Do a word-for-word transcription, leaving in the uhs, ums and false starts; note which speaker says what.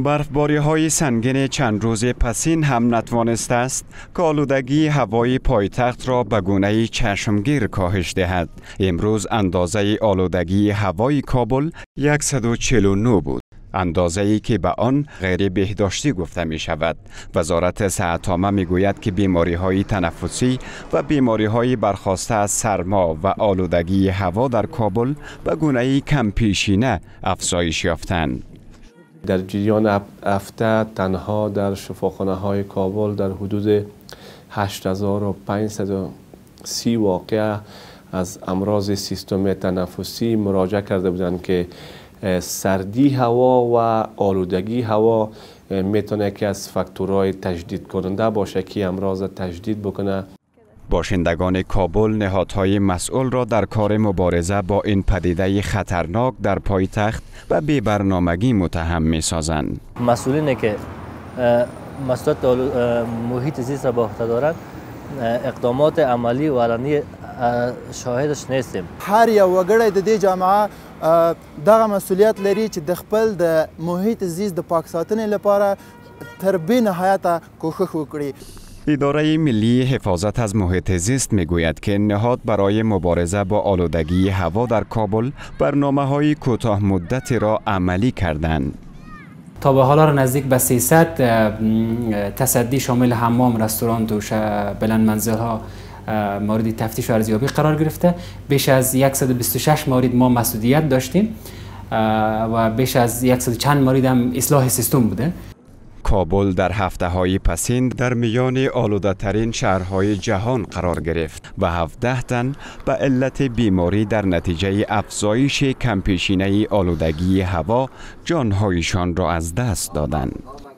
Speaker 1: برفباری های سنگین چند روز پسین هم نتوانسته است که آلودگی هوای پایتخت را به گونه چشمگیر کاهش دهد. امروز اندازه آلودگی هوای کابل صد و چهل و نه بود. اندازه‌ای که به آن غیر بهداشتی گفته می شود. وزارت صحت عامه می گوید که بیماری های تنفسی و بیماری های برخاسته از سرما و آلودگی هوا در کابل به گونه کم پیشینه افزایش یافتند.
Speaker 2: در جریان هفته تنها در شفاخانه های کابل در حدود هشت هزار و پانصد و سی واقعه از امراض سیستم تنفسی مراجعه کرده بودند که سردی هوا و آلودگی هوا میتونه که از فاکتورهای تجدید کننده باشه که امراض تجدید بکنه.
Speaker 1: باشندگان کابل نهادهای مسئول را در کار مبارزه با این پدیده خطرناک در پایتخت و بی برنامگی متهم می سازند.
Speaker 3: مسئولینی که مسئولیت محیط زیست را به عهده دارند اقدامات عملی و علنی شاهدش نیستیم.
Speaker 4: هر یو وګړی د دې جامعه دغه مسئولیت لري چې د خپل د محیط زیست د پاک ساتنې لپاره تر بې نهایته کوښښ وکړي.
Speaker 1: اداره ملی حفاظت از محیط زیست می گوید که نهاد برای مبارزه با آلودگی هوا در کابل برنامه‌های کوتاه مدتی را عملی کردند.
Speaker 5: تا به حالا نزدیک به سیصد تصدی شامل حمام، رستوران و بلند منزل ها مورد تفتیش و ارزیابی قرار گرفته. بیش از صد و بیست و شش مورد ما مسئولیت داشتیم و بیش از صد چند مورد هم اصلاح سیستم بوده.
Speaker 1: کابل در هفته های پسین در میان آلوده ترین شهرهای جهان قرار گرفت و هفده تن به علت بیماری در نتیجه افزایش کمپیشینه آلودگی هوا جانهایشان را از دست دادند.